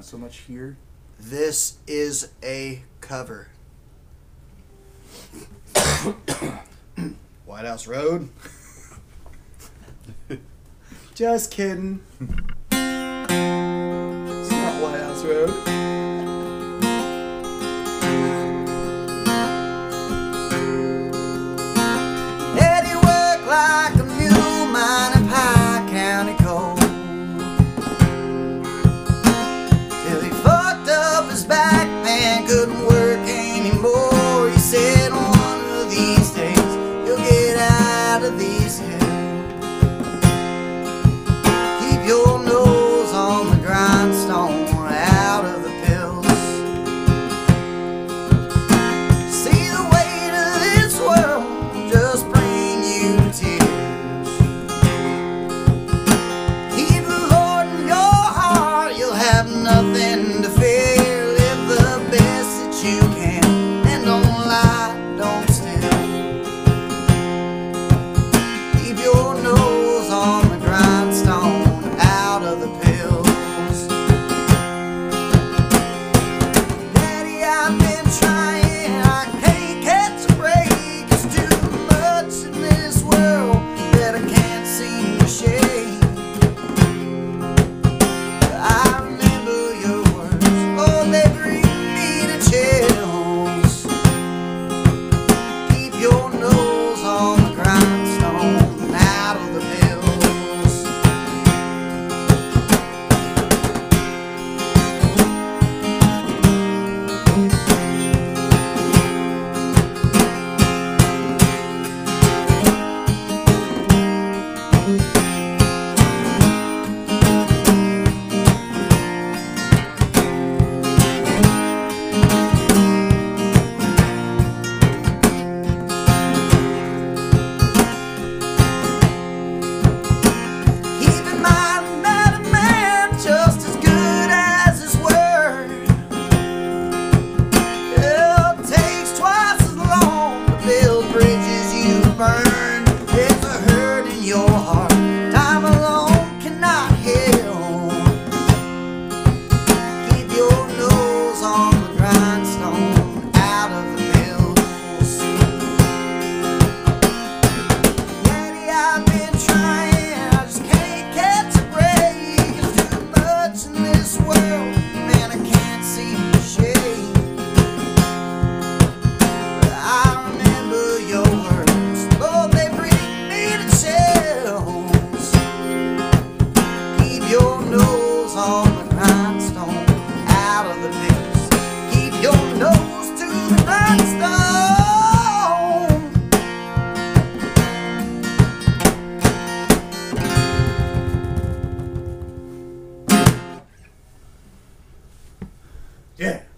not so much here. This is a cover. White House Road. Just kidding. It's not White House Road. Eddie worked like a mule mining Pike County coal till he fucked up his back, man, couldn't work anymore. He said one of these days you'll get out of these hills. Keep your nose on the grindstone, out of the pills. See the weight of this world just bring you to tears. Keep the Lord in your heart, you'll have nothing to fear. Live the best that you can, and don't lie, don't steal. Keep your nose on the grindstone, out of the pills. Daddy, I've been trying, I can't catch a break. It's too much in this world that I can't seem to shake. I remember your words, oh, they bring me to chills. Keep your nose on the grindstone, out of the pills. Keep in mind that a man just as good as his word. It takes twice as long to build bridges you burn. There's a hurt in your heart time alone cannot heal. Keep your nose on the grindstone, out of the pills. Daddy, I've been trying, I just can't catch a break. There's too much in this world, man, I can't seem to shake. But I remember your words, Lord, they bring me to chills. Keep your nose on the grindstone, out of the pills. Keep your nose to the grindstone. Yeah.